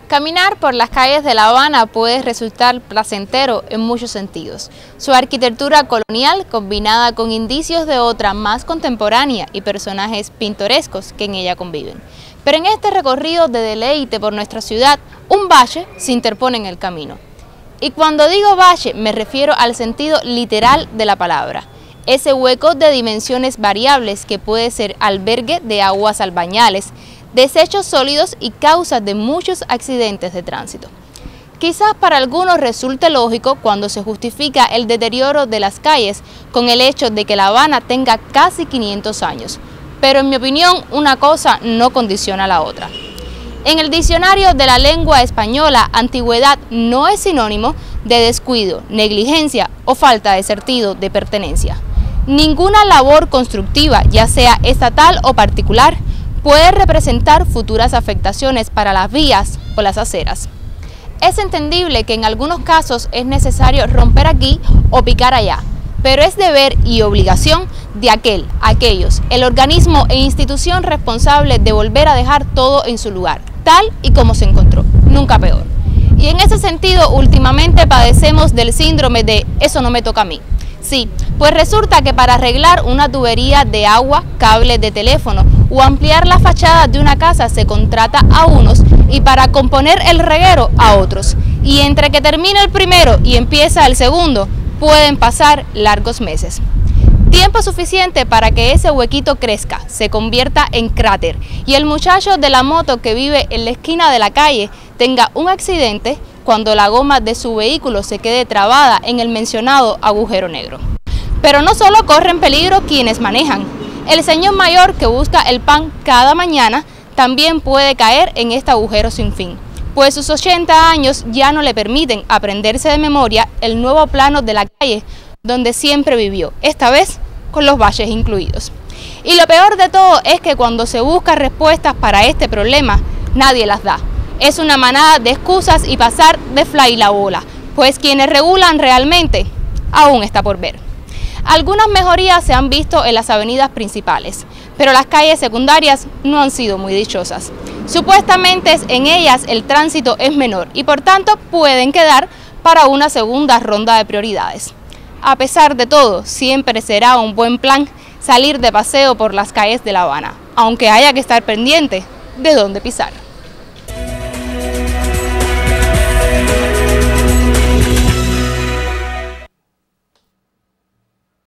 Caminar por las calles de La Habana puede resultar placentero en muchos sentidos. Su arquitectura colonial, combinada con indicios de otra más contemporánea y personajes pintorescos que en ella conviven. Pero en este recorrido de deleite por nuestra ciudad, un valle se interpone en el camino. Y cuando digo valle, me refiero al sentido literal de la palabra. Ese hueco de dimensiones variables que puede ser albergue de aguas albañales, desechos sólidos y causas de muchos accidentes de tránsito. Quizás para algunos resulte lógico cuando se justifica el deterioro de las calles con el hecho de que La Habana tenga casi 500 años, pero en mi opinión una cosa no condiciona a la otra. En el diccionario de la lengua española, antigüedad no es sinónimo de descuido, negligencia o falta de sentido de pertenencia. Ninguna labor constructiva, ya sea estatal o particular, puede representar futuras afectaciones para las vías o las aceras. Es entendible que en algunos casos es necesario romper aquí o picar allá, pero es deber y obligación de aquellos, el organismo e institución responsable de volver a dejar todo en su lugar, tal y como se encontró, nunca peor. Y en ese sentido, últimamente padecemos del síndrome de "eso no me toca a mí". Sí, pues resulta que para arreglar una tubería de agua, cables de teléfono o ampliar la fachada de una casa se contrata a unos y para componer el reguero a otros. Y entre que termina el primero y empieza el segundo, pueden pasar largos meses. Tiempo suficiente para que ese huequito crezca, se convierta en cráter y el muchacho de la moto que vive en la esquina de la calle tenga un accidente cuando la goma de su vehículo se quede trabada en el mencionado agujero negro. Pero no solo corren peligro quienes manejan. El señor mayor que busca el pan cada mañana también puede caer en este agujero sin fin, pues sus 80 años ya no le permiten aprenderse de memoria el nuevo plano de la calle donde siempre vivió, esta vez con los valles incluidos. Y lo peor de todo es que cuando se buscan respuestas para este problema, nadie las da. Es una manada de excusas y pasar de fly la bola, pues quienes regulan realmente aún está por ver. Algunas mejorías se han visto en las avenidas principales, pero las calles secundarias no han sido muy dichosas. Supuestamente en ellas el tránsito es menor y por tanto pueden quedar para una segunda ronda de prioridades. A pesar de todo, siempre será un buen plan salir de paseo por las calles de La Habana, aunque haya que estar pendiente de dónde pisar.